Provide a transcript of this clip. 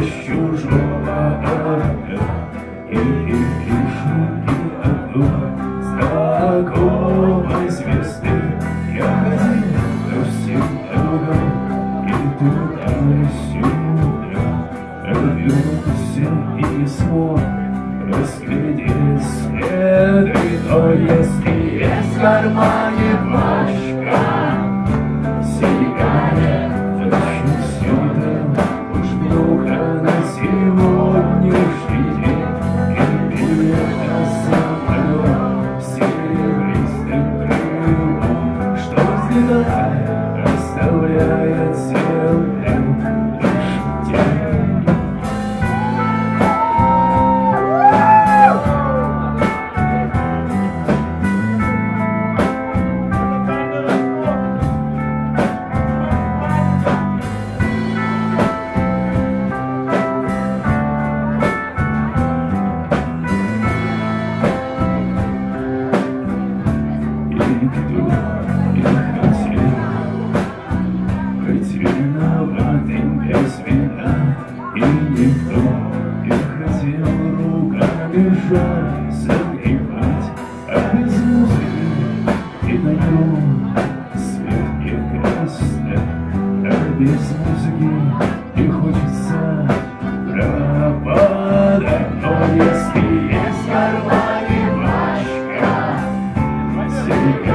с чужого огня, и вижу и огонь знакомой звезды. Я ходил по всем дорогам и туда и сюда, рвётся и не смог разглядеть следы. Но если есть в кармане пачка сигарет, очень сюда уж много на сегодняшний день. И билета самолет серебристым крылом, что взлетая оставляет землю лишь тень. Согревать, а без музыки и на нем свет прекрасный, а без музыки не хочется пропадать. Но если есть в кармане пачка сигарет,